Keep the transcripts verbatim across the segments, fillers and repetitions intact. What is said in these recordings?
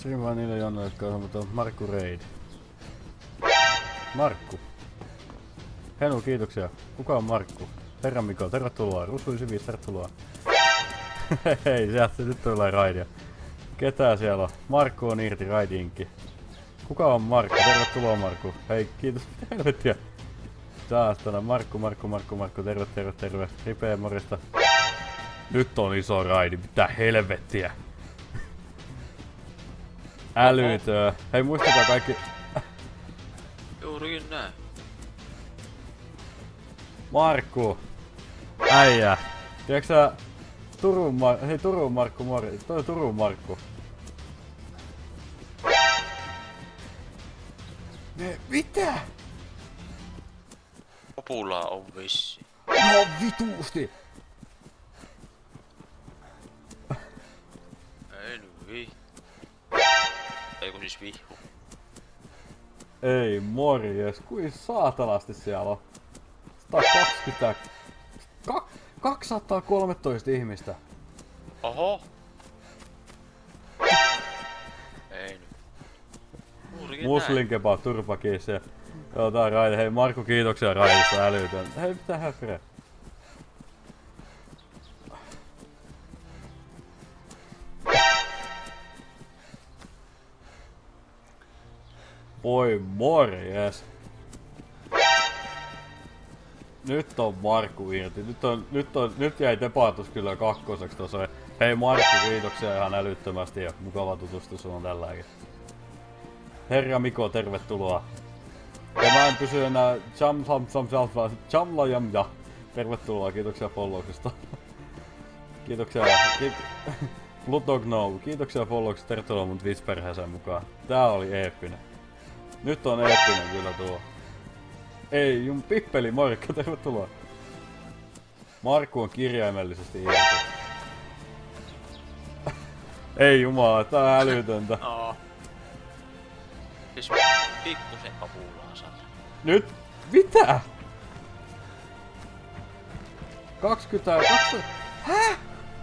Stream vaan niille jonne, jotka on mutta Markku Raid. Markku. Henu, kiitoksia. Kuka on Markku? Herra Miko, tervetuloa. Rusu yhdeksänkymmentäviisi, tervetuloa. Hei, sieltä nyt tulee raidia. Ketä siellä on? Markku on irti, raidinkki. Kuka on Markku? Tervetuloa Markku. Hei, kiitos. Mitä helvettiä? Taas tänä Markku, Markku, Markku, Markku. Terve, terve, terve. Ripeä morjesta. Nyt on iso raidi. Mitä helvettiä? Älytö. Hei, muistakaa kaikki... Juurikin näin. Markku. Äijä. Tiedätkö sä... Turun Mar... Hei, Turun Markku, mori. Toi Turun Markku. Ne, mitä? Populaa on vissi. No vituusti! Ei nyt vii. Eiku siis vihu. Ei morjes, kuin saatanasti siellä on. sata kaksikymmentä... Ka kaksisataakolmetoista ihmistä. Oho. Ei nyt. Juurikin Muslin kebab, turpakiis ja... Joo, tää on raide. Hei Markku, kiitoksia raidista, älytön. Hei, mitä häfre? Voi morjes. Nyt on Markku irti. Nyt on, nyt on, nyt jäi debatus kyllä kakkoseksi tossa. Hei Markku, kiitoksia ihan älyttömästi ja mukava tutustua sun tälläkin. Herra Miko, tervetuloa. Ja mä en pysy enää jam jam jam jam jam jam ja. Tervetuloa, kiitoksia followksesta. Kiitoksia. Ki Blood No, kiitoksia followksesta, tervetuloa mun Twitch-perheeseen mukaan. Tää oli eeppinen. Nyt on eeppinen kyllä tuo. Ei, jum pippeli Markku, tervetuloa. Markku on kirjaimellisesti irti. Ei jumala, tää on älytöntä. Oo. Siis pikkusen papulaa saa. Nyt? Mitä? kaksikymmentä... kaksikymmentä... Häh?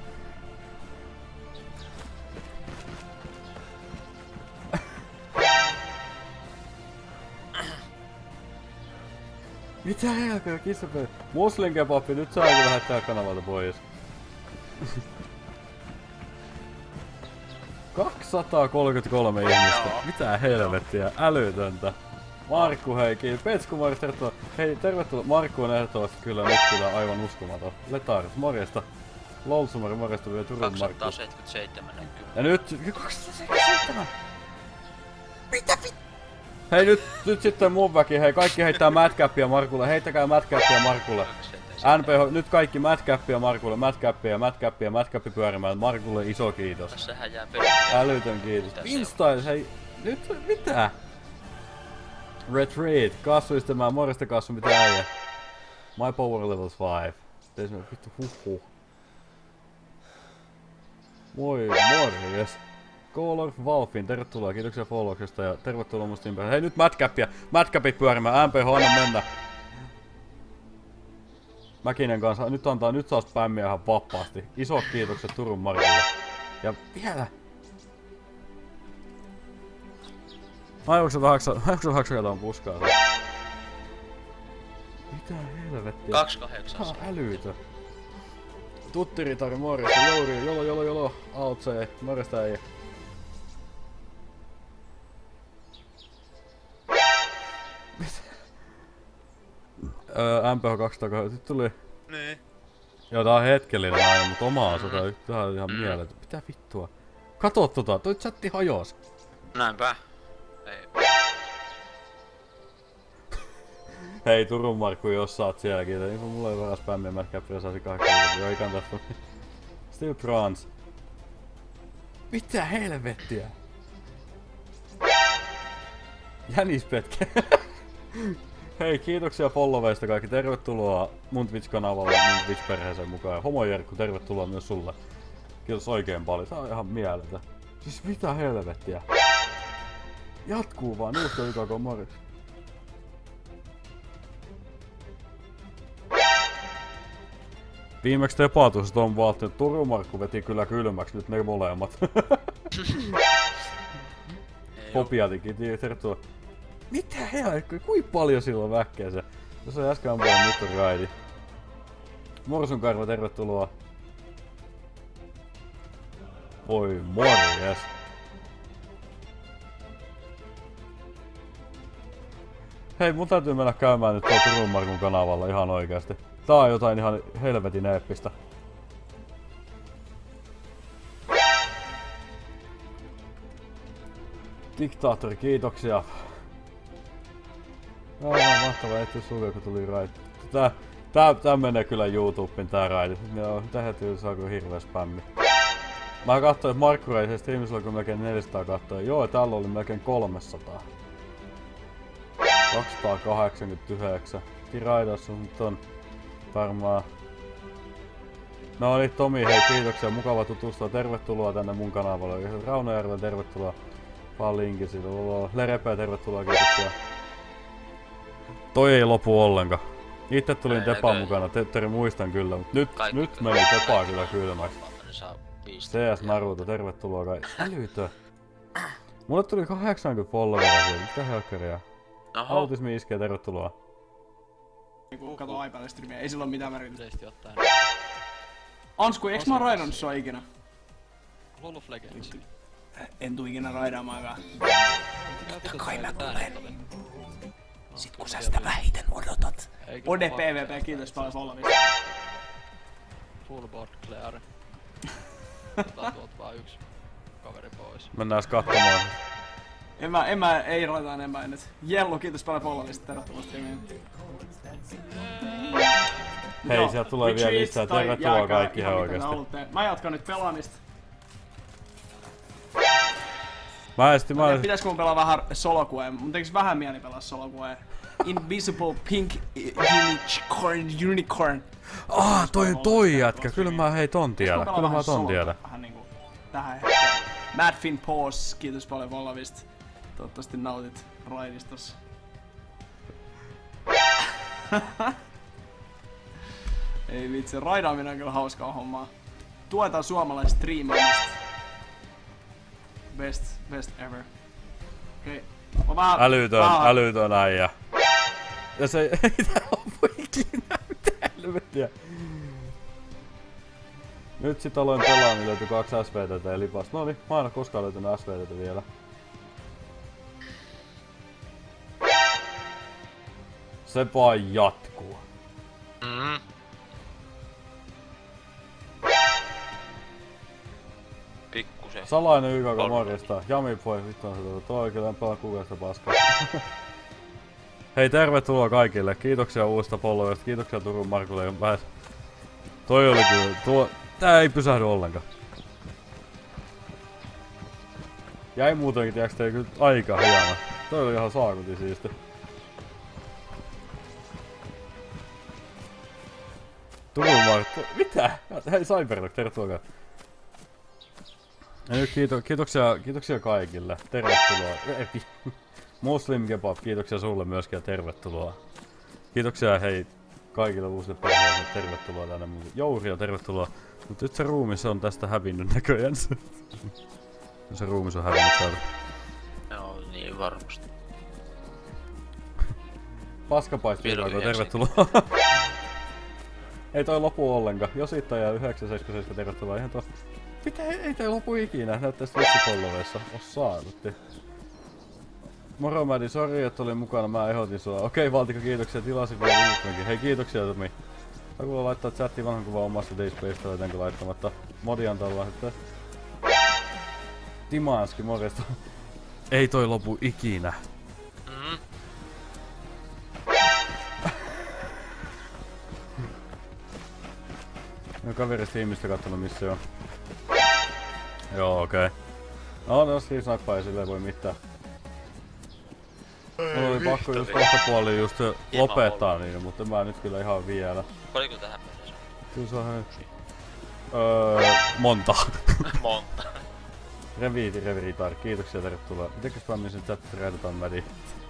Mitä helkoja kissapeli? Muslin kebabbi, nyt saa kyllä lähettää kanavalta pois. kaksisataakolmekymmentäkolme ihmistä. Mitä helvettiä, älytöntä. Markku, hei, kiitos. Petsku, morjesta, tervetuloa. Hei, tervetuloa. Markku on ehdottomasti kyllä nyt kyllä aivan uskomaton. Letaris, morjesta. Lolsumari, morjesta vielä Turun Markku. kaksisataaseitsemänkymmentäseitsemän näkyy. Ja nyt... kaksisataaseitsemänkymmentäseitsemän! Mitä vit... Hei nyt, nyt sitten mun väki, hei kaikki heittää madcappia Markulle, heittäkää madcappia Markulle. N P H, nyt kaikki madcappia Markulle, madcappia, madcappia, madcappi pyörimään, Markulle iso kiitos. Tässähän jää pelkkää. Älytön kiitos. Instail, hei, nyt mitä? Retreat, kassuistamaan, morjesta kassu, mitä äijä. My power levels five. Teis me vittu huhhuh. Moi morjes. Color Valfin, tervetuloa, kiitoksia followksesta ja tervetuloa musta ympäri. Hei nyt madcappia, madcapit pyörimään, M P H anna mennä. Mäkinen kanssa, nyt antaa, nyt saa spämmiä ihan vapaasti. Isot kiitokset Turun Markulle. Ja vielä. Aivokset haksakaan puskaa. Mitä helvettiä? kaksi kahdeksan. Tää on älytö. Tuttiritari, morjesta, Jouri, jolo jolo jolo, Outsee, morjesta äijä. Öö, M P H kaksisataakahdeksan, tuli... Niin. Joo, tää on hetkellinen aina, mut omaa sota, tää on ihan mieletön. Mitä vittua? Kato tota, toi chatti hajos. Näinpä. Ei. Hei Turun Markku, jos saat sielläkin, niin mulla ei varaa spämmiä, mä ehkä saisi kahdeksan, joo ei kannata. Steve Brans. Mitä helvettiä? Jänispetkä. Hei, kiitoksia followeista kaikki. Tervetuloa mun Twitch-kanavalle, mun Twitch-perheeseen mukaan. Homo Jerkku, tervetuloa myös sulle. Kiitos oikein paljon. Tää on ihan mieletön. Siis mitä helvettiä? Jatkuu vaan, Nuusko Y K K, morjens. Viimeksi debatus Tom Walton. Turun Markku veti kyllä kylmäksi nyt ne molemmat. Popiatikin, tervetuloa. Mitä helkkoa, kuinka paljon sillä on väkkeä se? Jos on äsken ampuja, nyt on raidi. Morsunkarva, tervetuloa. Oi morjes. Hei, mun täytyy mennä käymään nyt tuolla Turun Markun kanavalla ihan oikeasti. Tää on jotain ihan helvetin eeppistä. Diktaattori, kiitoksia. Aivan mahtavaa, ettei sulle kun tuli raidi. Tää, tää, tää menee kyllä YouTubeen tää raidi. Joo, tähän tyyli saako hirveä spämmi. Mä katsoin, että Markku Reisen streamissa oli melkein neljäsataa katsoa. Joo, täällä oli melkein kolmesataa. kaksisataakahdeksankymmentäyhdeksän. Tiraidassa nyt on varmaan... No niin, Tomi, hei kiitoksia, mukava tutustua. Tervetuloa tänne mun kanavalle. Raunajärven, tervetuloa. Vaan linkin siitä. Lerepää, tervetuloa, kiitoksia. Toi ei lopu ollenkaan. Itse tulin Tepan mukana, Tetteri muistan kyllä, mut nyt, nyt meni Tepaa kyllä kylmäksi. C S Naruto, tervetuloa kai. Älytö. Mulle tuli kahdeksankymmentä followeria sieltä, mitä helkkaria. Autismi iskee, tervetuloa. Niinku kato iPadin streamia, ei sillä oo mitään merkitystä. Ansku, eiks mä oon raidannut sua ikinä? Lulu Legends. En tuu ikinä raidaamaankaan. Totta kai mä tulen. Sit kun sä sitä vähiten odotat. Ode P V P, kiitos paljon followista. Full board clear. Otetaan tuolta vaan yksi kaveri pois. Mennään katsomaan. En mä, en mä, ei raita enemmän nyt. Jellu, kiitos paljon followista, tervetuloa streamiin. Hei, no, sieltä tulee vielä lisää, tervetuloa kaikki ihan oikeesti. Mä jatkan nyt pelaamista. Mä esti, mä... Pitäisikö mun pelaa vähän Soloquea? Mun tekis vähän mieli pelaa Soloquea. Invisible Pink Unicorn Unicorn. Ah, toi on toi jätkä. Kyllä mä hei ton tiedä. Kyllä mä ton tiedä. Vähän niinku tähän hetkeen. Madfin Pause, kiitos paljon followista. Toivottavasti nautit raidistos. Ei vitsi, raidaaminen on kyllä hauskaa hommaa. Tuetaan suomalaista striimaamista. Best, best ever. Okei. Okay. Vähän, älytön, vähän... älytön äijä. Ja se ei tää loppu ikinä, mitä helvettiä. Nyt sit aloin pelaa, niin löytyi kaksi S V T:tä ja lipasta. Noniin, mä en oo koskaan löytynyt S V T:tä vielä. Se vaan jatkuu. Mm. Pikkusen. Salainen Y K K morjesta. Jami pois, vittu on se tuota. Toi kyllä en pelaa kukaista paskaa. Hei, tervetuloa kaikille. Kiitoksia uudesta followista. Kiitoksia Turun Markulle. Vähes. Toi oli kyllä. Tuo... Tää ei pysähdy ollenkaan. Jäi muutenkin, tiiäks tein kyllä aika hieno. Toi oli ihan saakutin siisti. Turun Markku... Mitä? Hei Cyberlock, tervetuloa. Ja nyt kiito, kiitoksia, kiitoksia kaikille. Tervetuloa. Muslim Kebab, kiitoksia sulle myöskin ja tervetuloa. Kiitoksia hei kaikille uusille perheille, tervetuloa tänne. Jouria, tervetuloa. Mut nyt se ruumis on tästä hävinnyt näköjään. Se ruumis on hävinnyt täältä. Joo, niin varmasti. Paskapaisti, tervetuloa. Ei toi lopu ollenkaan. Josittaja yhdeksän seitsemän seitsemän, tervetuloa ihan tosta. Mitä ei, ei toi lopu ikinä, näyttää Twitch-followeissa. On saanutti. Moro Mädi, sori että olin mukana, mä ehdotin sua. Okei Valtikko, kiitoksia, tilasin vielä uutmenkin. Hei kiitoksia Tomi. Haluaa laittaa chattiin vanhan kuvan omasta Dayspacesta, jotenkin laittamatta. Modi antaa lahjoittaa. Timanski, morjesta. Ei toi lopu ikinä. Mm. No kaveri Steamista kattonut missä se on. Joo, okei. Okay. No, no Steve snappaa ei silleen voi mitään. Mulla oli pakko just vastapuoliin just lopettaa niin, mutta mä nyt kyllä ihan vielä. Paljonko tähän mennessä? Kyllä se on öö, monta. Monta. Reviiti, Reviritar, kiitoksia tervetuloa. Mitenkäs mä sen chat räjätetään Mädi?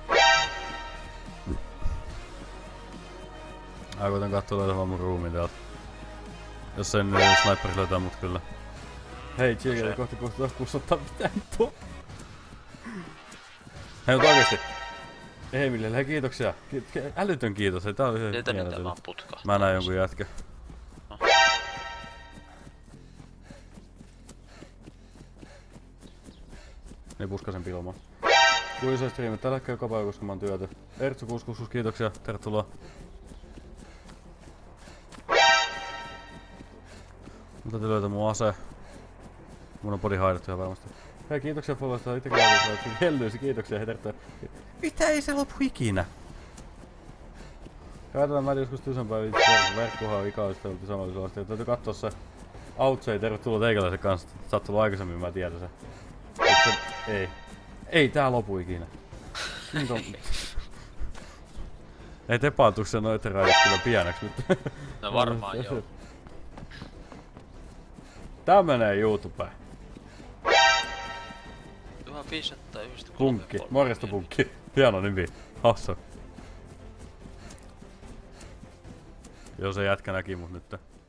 Aikoitan kattoo löytämään mun ruumiin täältä. Jos en niin sniperi löytää mut kyllä. Hei, Chigeli kohti kuusitoista kuussataa, mitä vittua? Hei mut oikeesti. Emilille, hei kiitoksia. Ki älytön kiitos, hei tää on ihan Teitä nyt mieletön. vaan putkahtaa. Mä näin jonkun jätkä. No. Niin puskasen pilmaan. Kuisoin striimit tällä hetkellä joka päivä, koska mä oon työtä. Ertsu kuusi kuusi kuusi, kiitoksia, tervetuloa. Mun täytyy löytää mun ase. Mun on body haidattu ihan varmasti. Hei kiitoksia follosta, itsekin löytyy. Hellyysi, kiitoksia, hei tervetuloa. Mitä ei se lopu ikinä? Käytetään mä joskus tyysänpäin verkkohan on ikaisteltu samallisuudesta. Täytyy kattoo se Outsei, tervetuloa teikäläisen kanssa. Sä oot tullut aikaisemmin, mä tiedän sen. Se? Ei. Ei tää lopu ikinä. On... Ei tepaantu se noitten raidit kyllä pieneks nyt. No varmaan joo. Tää menee YouTubeen. tuhatviisisataayhdeksänkymmentäkolme. Punkki. Morjesta Punkki. Hieno nimi. Hassa. Joo se jätkä näki mut nyt.